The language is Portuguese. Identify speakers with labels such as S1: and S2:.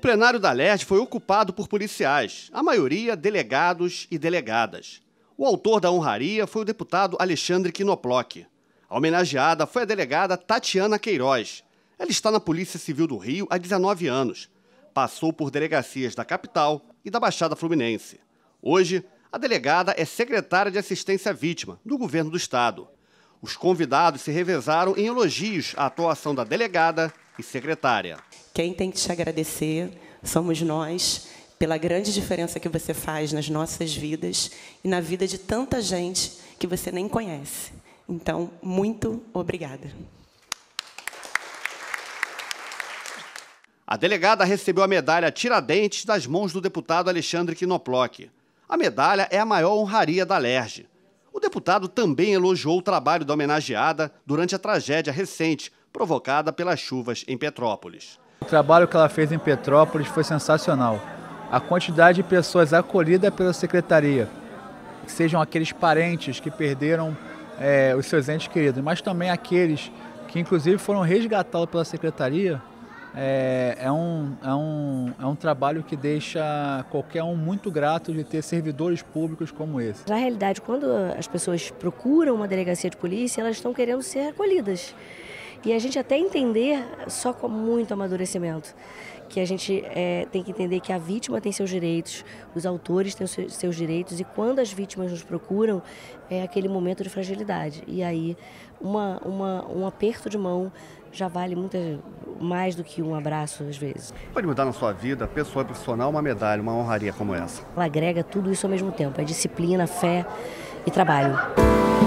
S1: plenário da LERJ foi ocupado por policiais, a maioria delegados e delegadas. O autor da honraria foi o deputado Alexandre Knoploch. A homenageada foi a delegada Tatiana Queiroz. Ela está na Polícia Civil do Rio há 19 anos. Passou por delegacias da capital e da Baixada Fluminense. Hoje, a delegada é secretária de Assistência à Vítima do Governo do Estado. Os convidados se revezaram em elogios à atuação da delegada e secretária.
S2: Quem tem que te agradecer somos nós, pela grande diferença que você faz nas nossas vidas e na vida de tanta gente que você nem conhece. Então, muito obrigada.
S1: A delegada recebeu a medalha Tiradentes das mãos do deputado Alexandre Knoploch. A medalha é a maior honraria da LERJ. O deputado também elogiou o trabalho da homenageada durante a tragédia recente provocada pelas chuvas em Petrópolis.
S3: O trabalho que ela fez em Petrópolis foi sensacional. A quantidade de pessoas acolhidas pela secretaria, sejam aqueles parentes que perderam os seus entes queridos, mas também aqueles que inclusive foram resgatados pela secretaria, é um trabalho que deixa qualquer um muito grato de ter servidores públicos como esse.
S4: Na realidade, quando as pessoas procuram uma delegacia de polícia, elas estão querendo ser acolhidas. E a gente até entender, só com muito amadurecimento, que a gente tem que entender que a vítima tem seus direitos, os autores têm seus direitos, e quando as vítimas nos procuram, é aquele momento de fragilidade. E aí, um aperto de mão já vale muito mais do que um abraço, às vezes.
S1: Pode mudar na sua vida, pessoa profissional, uma medalha, uma honraria como essa?
S4: Ela agrega tudo isso ao mesmo tempo, é disciplina, fé e trabalho.